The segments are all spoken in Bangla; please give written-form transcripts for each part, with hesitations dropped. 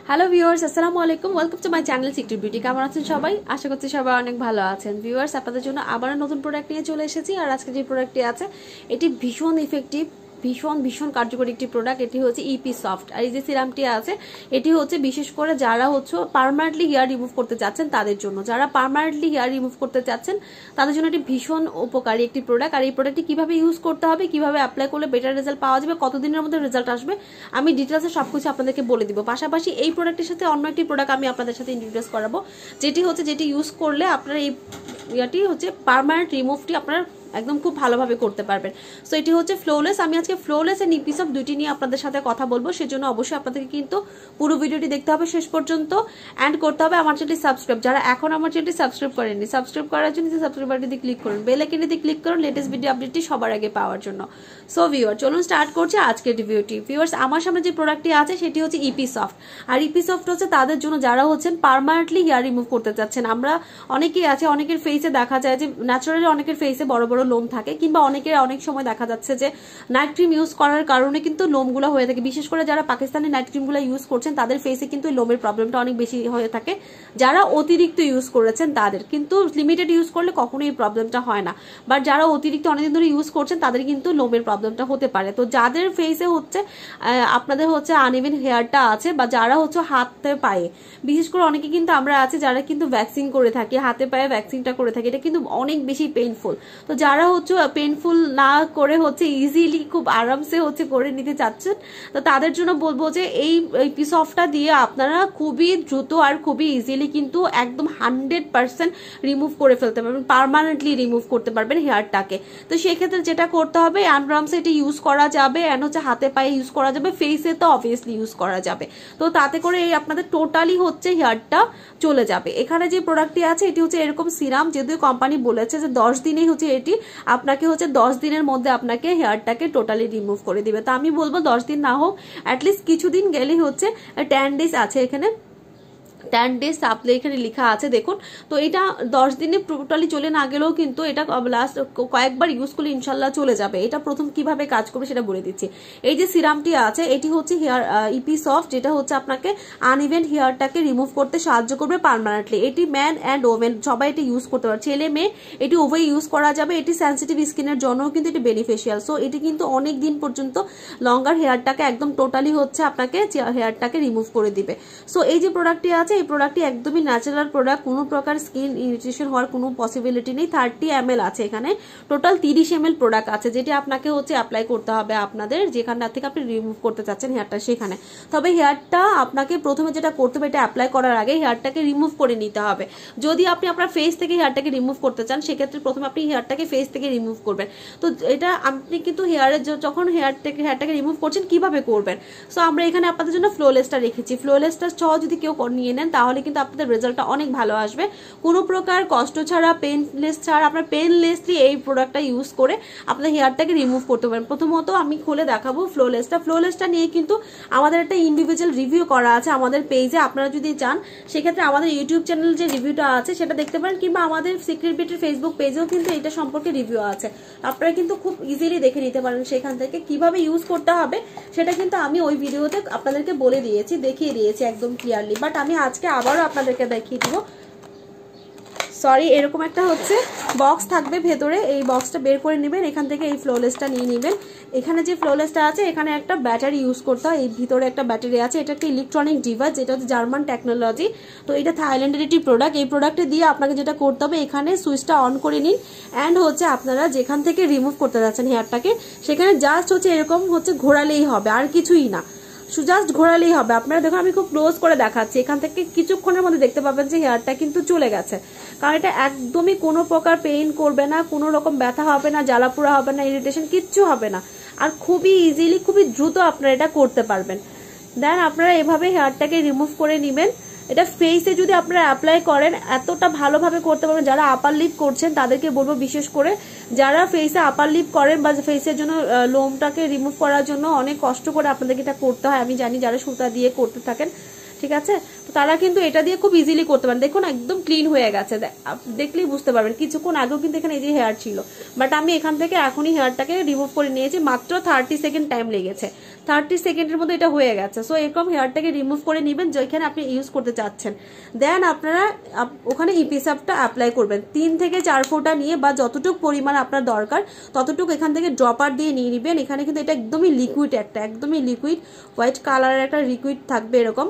হ্যালো ভিউয়ার্স, আসসালামু আলাইকুম। Welcome to my channel secret beauty. কেমন আছেন সবাই? আশা করছি সবাই অনেক ভালো আছেন। ভিউয়ার্স, আপনাদের জন্য আবার নতুন প্রোডাক্ট নিয়ে চলে এসেছি। আর আজকে যে প্রোডাক্টটি আছে এটি ভীষণ ইফেক্টিভ, ভীষণ কার্যকরী একটি প্রোডাক্ট। এটি হচ্ছে ইপি সফট। আর এই যে সিরামটি আছে এটি হচ্ছে বিশেষ করে যারা হচ্ছে পার্মানেন্টলি হেয়ার রিমুভ করতে চাচ্ছেন তাদের জন্য, যারা পার্মানেন্টলি হেয়ার রিমুভ করতে চাচ্ছেন তাদের জন্য এটি ভীষণ উপকারী একটি প্রোডাক্ট। আর এই প্রোডাক্টটি কিভাবে ইউজ করতে হবে, কিভাবে অ্যাপ্লাই করলে বেটার রেজাল্ট পাওয়া যাবে, কতদিনের মধ্যে রেজাল্ট আসবে, আমি ডিটেলসে সবকিছু আপনাদেরকে বলে দিব। পাশাপাশি এই প্রোডাক্টের সাথে অন্য একটি প্রোডাক্ট আমি আপনাদের সাথে ইন্ট্রোডিউস করাবো, যেটি ইউজ করলে আপনারা এই ইয়াটি হচ্ছে পার্মানেন্ট রিমুভটি আপনারা একদম খুব ভালোভাবে করতে পারবেন। সো এটি হচ্ছে ফ্লোলেস। আমি আজকে ফ্লোলেস এন্ড ইপি সফট দুইটি নিয়ে আপনাদের সাথে কথা বলবো, সেজন্য অবশ্যই আপনাদেরকে কিন্তু পুরো ভিডিওটি দেখতে হবে শেষ পর্যন্ত, অ্যান্ড করতে হবে আমার চ্যানেলটি সাবস্ক্রাইব। যারা এখন আমার চ্যানেলটি সাবস্ক্রাইব করেননি, সাবস্ক্রাইব করার জন্য সাবস্ক্রাইব বাটনটি ক্লিক করুন, বেল আইকনটিতে ক্লিক করুন লেটেস্ট ভিডিও আপডেটটি সবার আগে পাওয়ার জন্য। সো ভিউয়ার, চলুন স্টার্ট করছি আজকের ভিডিওটি। ভিউয়ার্স, আমার সামনে যে প্রোডাক্টটি আছে সেটি হচ্ছে ইপি সফট। আর ইপি সফট হচ্ছে তাদের জন্য যারা হচ্ছেন পার্মানেন্টলি হেয়ার রিমুভ করতে চাচ্ছেন। আমরা অনেকেই আছে, অনেকের ফেসে দেখা যায় যে ন্যাচারালি অনেকের ফেসে বড় বড় লোম থাকে, কিংবা অনেকের অনেক সময় দেখা যাচ্ছে যে নাইট ক্রিম ইউজ করার কারণে কিন্তু লোমগুলো হয়ে থাকে। বিশেষ করে যারা পাকিস্তানি নাইট ক্রিমগুলো ইউজ করছেন তাদের ফেসে কিন্তু লোমের প্রবলেমটা অনেক বেশি হয়ে থাকে। যারা অতিরিক্ত ইউজ করেছেন তাদের কিন্তু, লিমিটেড ইউজ করলে কখনোই এই প্রবলেমটা হয় না, বাট যারা অতিরিক্ত অনেকদিন ধরে ইউজ করছেন তাদের কিন্তু লোমের প্রবলেমটা হতে পারে। তো যাদের ফেসে হচ্ছে আপনাদের হচ্ছে আনইভেন হেয়ারটা আছে, বা যারা হচ্ছে হাতে পায়ে, বিশেষ করে অনেকে কিন্তু আমরা আছে যারা কিন্তু ভ্যাকসিন করে থাকি, হাতে পায়ে ভ্যাকসিনটা করে থাকি, এটা কিন্তু অনেক বেশি পেইনফুল। তো যারা হচ্ছে পেইনফুল না করে হচ্ছে ইজিলি খুব আরামসে হচ্ছে করে নিতে চাচ্ছেন, তো তাদের জন্য বলবো যে এই পিস অফটা দিয়ে আপনারা খুবই দ্রুত আর খুবই ইজিলি কিন্তু একদম 100% রিমুভ করে ফেলতে পারবেন, পার্মানেন্টলি রিমুভ করতে পারবেন হেয়ারটাকে। তো সেক্ষেত্রে যেটা করতে হবে, আরামসে এটা ইউজ করা যাবে, এন্ড হচ্ছে হাতে পায়ে ইউজ করা যাবে, ফেসে তো অবভিয়াসলি ইউজ করা যাবে। তো তাতে করে এই আপনাদের টোটালি হচ্ছে হেয়ারটা চলে যাবে। এখানে যে প্রোডাক্টটি আছে এটি হচ্ছে এরকম সিরাম, যদিও কোম্পানি বলেছে যে 10 দিনেই হচ্ছে এটি আপনাকে হচ্ছে 10 দিনের মধ্যে আপনাকে হেয়ারটাকে টোটালি রিমুভ করে দিবে। তো আমি বলবো 10 দিন না হোক, অ্যাটলিস্ট কিছুদিন গেলেই হচ্ছে 10 ডেজ আছে এখানে, 10 ডেজ সাপ্লাই এখানে লেখা আছে দেখুন। তো এটা 10 দিনে টোটালি চলে না গেলেও কিন্তু এটা লাস্ট কয়েকবার ইউজ করলে ইনশাল্লাহ চলে যাবে। এটা প্রথম কিভাবে কাজ করবে সেটা বলে দিচ্ছি। এই যে সিরামটি আছে এটি হচ্ছে হেয়ার ইপি সফট, যেটা হচ্ছে আপনাকে আনইভেন হেয়ারটাকে রিমুভ করতে সাহায্য করবে পার্মানেন্টলি। এটি ম্যান অ্যান্ড ওমেন সবাই এটি ইউজ করতে পারে, ছেলে মেয়ে এটি উভয় ইউজ করা যাবে। এটি সেন্সিটিভ স্কিনের জন্য কিন্তু এটি বেনিফিশিয়াল। সো এটি কিন্তু অনেক দিন পর্যন্ত লঙ্গার হেয়ারটাকে একদম টোটালি হচ্ছে আপনাকে হেয়ারটাকে রিমুভ করে দিবে। সো এই যে প্রোডাক্টটি আছে এই প্রোডাক্টটি একদমই ন্যাচারাল প্রোডাক্ট, কোনো প্রকার স্কিন ইরিটেশন হওয়ার কোনো পসিবিলিটি নেই। 30 ml আছে এখানে, টোটাল 30 ml প্রোডাক্ট আছে, যেটি আপনাকে হচ্ছে অ্যাপ্লাই করতে হবে আপনাদের যেখানটা থেকে আপনি রিমুভ করতে চাচ্ছেন হেয়ারটা সেখানে। তবে হেয়ারটা আপনাকে প্রথমে যেটা করতে হবে, এটা অ্যাপ্লাই করার আগে হেয়ারটাকে রিমুভ করে নিতে হবে। যদি আপনি আপনার ফেস থেকে হেয়ারটাকে রিমুভ করতে চান সেক্ষেত্রে প্রথমে আপনি হেয়ারটাকে ফেস থেকে রিমুভ করবেন। তো এটা আপনি কিন্তু যখন হেয়ারটাকে রিমুভ করছেন কিভাবে করবেন, সো আমরা এখানে আপনাদের জন্য ফ্লোলেসটা রেখেছি। ফ্লোলেসটা সহ যদি কেউ নিয়ে নেন তাহলে কিন্তু আপনাদের রেজাল্টটা অনেক ভালো আসবে। কোনো প্রকার কষ্ট ছাড়া, পেনলেস ছাড়া, আপনার পেনলেসলি এই প্রোডাক্টটা ইউজ করে আপনার হেয়ারটাকে রিমুভ করতে পারেন। প্রথমত আমি খুলে দেখাবো ফ্লোলেসটা নিয়ে কিন্তু আমাদের একটা ইন্ডিভিজুয়াল রিভিউ করা আছে আমাদের পেজে। আপনারা যদি চান সেক্ষেত্রে আমাদের ইউটিউব চ্যানেল যে রিভিউটা আছে সেটা দেখতে পারেন, কিংবা আমাদের সিক্রেট বিউটির ফেসবুক পেজেও কিন্তু এটা সম্পর্কে রিভিউ আছে, আপনারা কিন্তু খুব ইজিলি দেখে নিতে পারেন সেখান থেকে। কিভাবে ইউজ করতে হবে সেটা কিন্তু আমি ওই ভিডিওতে আপনাদেরকে বলে দিয়েছি, দেখিয়ে দিয়েছি একদম ক্লিয়ারলি, বাট আমি আজকে আবারও আপনাদেরকে দেখিয়ে দিব। সরি, এরকম একটা হচ্ছে বক্স থাকবে ভেতরে, এই বক্সটা বের করে নেবেন, এখান থেকে এই ফ্লোলেসটা নিয়ে নেবেন। এখানে যে ফ্লোলেসটা আছে এখানে একটা ব্যাটারি ইউজ করতে হয়, এই ভিতরে একটা ব্যাটারি আছে। এটা একটা ইলেকট্রনিক ডিভাইস, যেটা হচ্ছে জার্মান টেকনোলজি। তো এটা থাইল্যান্ডের একটি প্রোডাক্ট। এই প্রোডাক্টে দিয়ে আপনাকে যেটা করতে হবে, এখানে সুইচটা অন করে নিন, অ্যান্ড হচ্ছে আপনারা যেখান থেকে রিমুভ করতে যাচ্ছেন হেয়ারটাকে সেখানে জাস্ট হচ্ছে এরকম হচ্ছে ঘোরালেই হবে, আর কিছুই না, জাস্ট ঘোরালেই হবে। আপনারা দেখুন আমি খুব ক্লোজ করে দেখাচ্ছি, এখান থেকে কিছুক্ষণের মধ্যে দেখতে পাবেন যে হেয়ারটা কিন্তু চলে গেছে। কারণ এটা একদমই কোনো প্রকার পেইন করবে না, কোনো রকম ব্যথা হবে না, জ্বালাপোড়া হবে না, ইরিটেশন কিচ্ছু হবে না, আর খুবই ইজিলি খুবই দ্রুত আপনারা এটা করতে পারবেন। দেন আপনারা এভাবে হেয়ারটাকে রিমুভ করে নেবেন। এটা ফেসে যদি আপনারা অ্যাপ্লাই করেন এতটা ভালোভাবে করতে পারবেন। যারা আপার লিপ করছেন তাদেরকে বলবো, বিশেষ করে যারা ফেসে আপার লিপ করেন বা ফেসের জন্য লোমটাকে রিমুভ করার জন্য অনেক কষ্ট করে আপনাদেরকে এটা করতে হয়, আমি জানি, যারা সুতা দিয়ে করতে থাকেন, ঠিক আছে। তো তারা কিন্তু এটা দিয়ে খুব ইজিলি করতে পারেন। দেখুন একদম ক্লিন হয়ে গেছে, দেখলেই বুঝতে পারবেন। কিছুক্ষণ আগেও কিন্তু এখানে এই যে হেয়ার ছিল, বাট আমি এখান থেকে এখনই হেয়ারটাকে রিমুভ করে নিয়েছি, মাত্র 30 সেকেন্ড টাইম লেগেছে। 30 সেকেন্ডের মধ্যে এটা হয়ে গেছে। সো এরকম হেয়ারটাকে রিমুভ করে নেবেন যেখানে আপনি ইউজ করতে চাচ্ছেন। দেন আপনারা ওখানে ইপিসাপটা অ্যাপ্লাই করবেন 3 থেকে 4 ফোঁটা নিয়ে, বা যতটুকু পরিমাণ আপনার দরকার ততটুকু এখান থেকে ড্রপার দিয়ে নিয়ে নেবেন। এখানে কিন্তু এটা একদমই লিকুইড, একদমই লিকুইড হোয়াইট কালারের একটা লিকুইড থাকবে, এরকম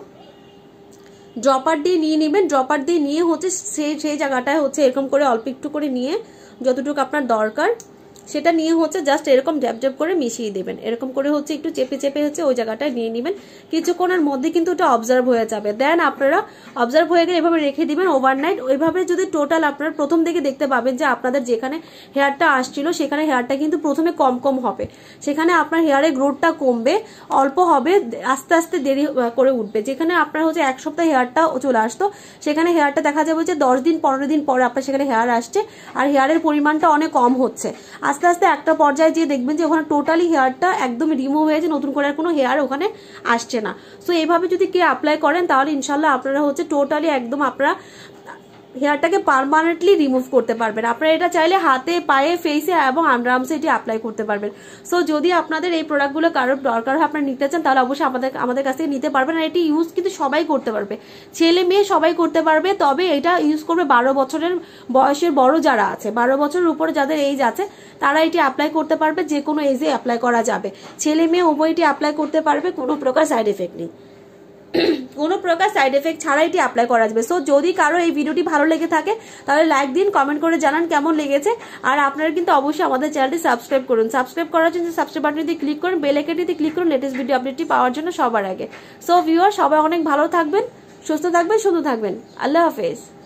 ড্রপার দিয়ে নিয়ে নেবেন। ড্রপার দিয়ে নিয়ে হচ্ছে সেই জায়গাটায় হচ্ছে এরকম করে অল্প একটু করে নিয়ে যতটুকু আপনার দরকার সেটা নিয়ে হচ্ছে জাস্ট এরকম ড্যাব ড্যাব করে মিশিয়ে দেবেন। এরকম করে হচ্ছে একটু চেপে চেপে হচ্ছে ওই জায়গাটায় নিয়ে নেবেন। কিছুক্ষণের মধ্যে কিন্তু ওটা অবজার্ভ হয়ে যাবে। দেন আপনারা অবজার্ভ হয়ে গেলে এভাবে রেখে দিবেন ওভারনাইট। ওইভাবে যদি টোটাল আপনারা প্রথম দিকে দেখতে পাবেন যে আপনাদের যেখানে হেয়ারটা আসছিল সেখানে হেয়ারটা কিন্তু প্রথমে কম কম হবে, সেখানে আপনার হেয়ারের গ্রোথটা কমবে, অল্প হবে, আস্তে আস্তে দেরি করে উঠবে। যেখানে আপনার হচ্ছে 1 সপ্তাহ হেয়ারটা চলে আসতো, সেখানে হেয়ারটা দেখা যাবে যে 10 দিন 15 দিন পরে আপনার সেখানে হেয়ার আসছে, আর হেয়ারের পরিমাণটা অনেক কম হচ্ছে। আস্তে আস্তে একটা পর্যায়ে গিয়ে দেখবেন যে ওখানে টোটালি হেয়ারটা একদম রিমুভ হয়েছে, নতুন করে আর কোনো হেয়ার ওখানে আসছে না। সো এইভাবে যদি কেউ অ্যাপ্লাই করেন তাহলে ইনশাল্লাহ আপনারা হচ্ছে টোটালি একদম আপনারা হেয়ারটাকে পার্মানেন্টলি রিমুভ করতে পারবেন। আপনারা এটা চাইলে হাতে, পায়ে, ফেসে এবং আন্ডারআর্মসে এটি অ্যাপ্লাই করতে পারবেন। সো যদি আপনাদের এই প্রোডাক্টগুলো কারোর দরকার হয়, আপনারা নিতে চান, তাহলে অবশ্যই আমাদের কাছ থেকে নিতে পারবেন। আর এটি ইউজ কিন্তু সবাই করতে পারবে, ছেলে মেয়ে সবাই করতে পারবে। তবে এটা ইউজ করবে 12 বছরের বয়সের বড় যারা আছে, 12 বছরের উপরে যাদের এজ আছে তারা এটি অ্যাপ্লাই করতে পারবে। যে কোনো এজে অ্যাপ্লাই করা যাবে, ছেলে মেয়ে উভয় এটি অ্যাপ্লাই করতে পারবে, কোনো প্রকার সাইড এফেক্ট নেই, কোনো প্রকার সাইড এফেক্ট ছাড়া এটি অ্যাপ্লাই করা যাবে। সো যদি কারো এই ভিডিওটি ভালো লেগে থাকে তাহলে লাইক দিন, কমেন্ট করে জানান কেমন লেগেছে। আর আপনারা কিন্তু অবশ্যই আমাদের চ্যানেলটি সাবস্ক্রাইব করুন। সাবস্ক্রাইব করার জন্য সাবস্ক্রাইব বাটনটি ক্লিক করুন, বেল আইকনটিতে ক্লিক করুন লেটেস্ট ভিডিও আপডেটটি পাওয়ার জন্য সবার আগে। সো ভিউয়ার সবাই অনেক ভালো থাকবেন, সুস্থ থাকবেন, সুন্দর থাকবেন। আল্লাহ হাফেজ।